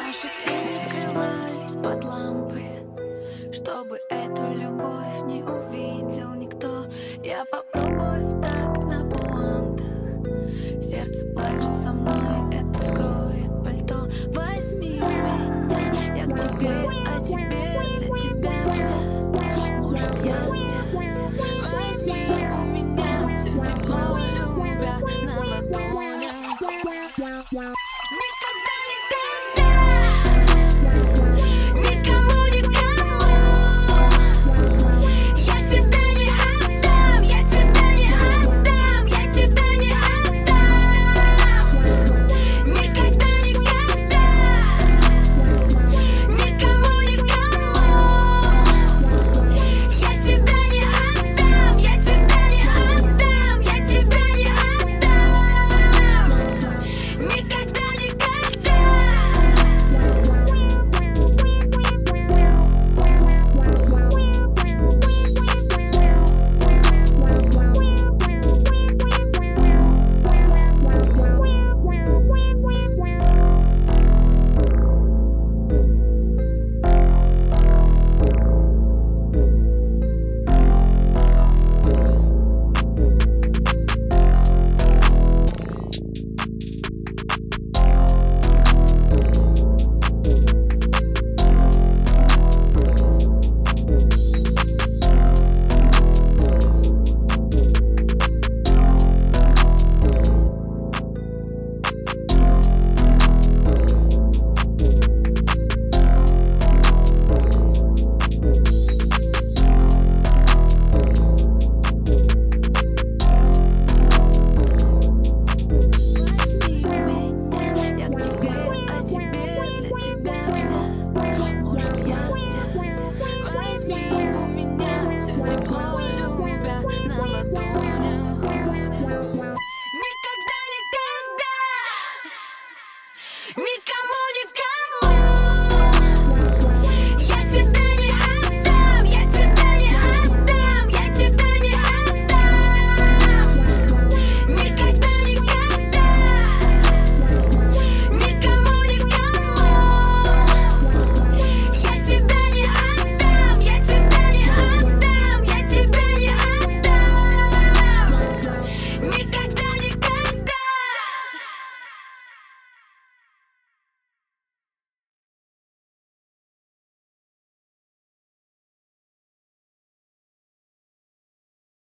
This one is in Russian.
Наши тени скрывались под лампой, чтобы эту любовь не увидел никто. Я попробую в такт на пуантах. Сердце плачет со мной, это скроет пальто. Возьми меня, я к тебе, а тебе для тебя все. Может, я зря. Возьми меня, все тепло любя на ладонях. Никогда